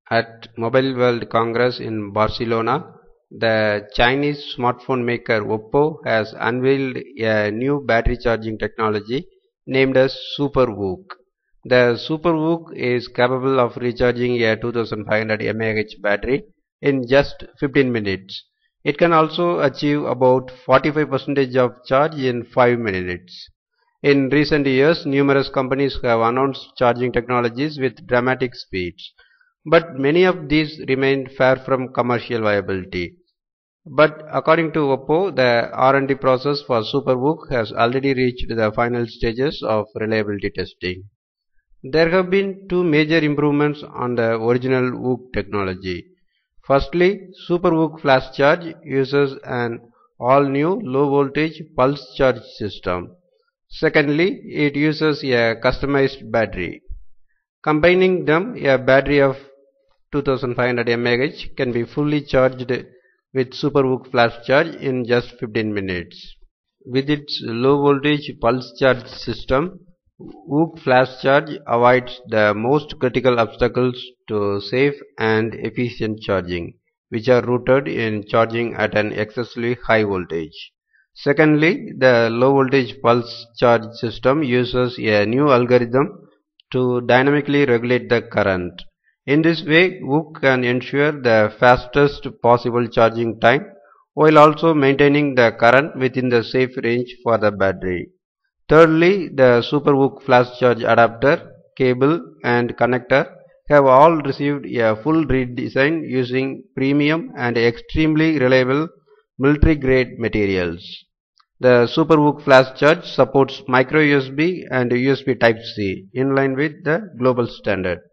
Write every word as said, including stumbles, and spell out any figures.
At Mobile World Congress in Barcelona, the Chinese smartphone maker OPPO has unveiled a new battery charging technology named as Super VOOC. The Super VOOC is capable of recharging a two thousand five hundred milliamp hour battery in just fifteen minutes. It can also achieve about forty-five percent of charge in five minutes. In recent years, numerous companies have announced charging technologies with dramatic speeds, but many of these remain far from commercial viability. But according to OPPO, the R and D process for Super VOOC has already reached the final stages of reliability testing. There have been two major improvements on the original VOOC technology. Firstly, Super VOOC Flash Charge uses an all-new low-voltage pulse charge system. Secondly, it uses a customized battery. Combining them, a battery of two thousand five hundred milliamp hour can be fully charged with Super VOOC Flash Charge in just fifteen minutes. With its low-voltage pulse charge system, VOOC Flash Charge avoids the most critical obstacles to safe and efficient charging, which are rooted in charging at an excessively high voltage. Secondly, the low-voltage pulse charge system uses a new algorithm to dynamically regulate the current. In this way, VOOC can ensure the fastest possible charging time while also maintaining the current within the safe range for the battery. Thirdly, the Super VOOC Flash Charge adapter, cable and connector have all received a full redesign using premium and extremely reliable military-grade materials. The Super VOOC Flash Charge supports micro U S B and U S B Type-C in line with the global standard.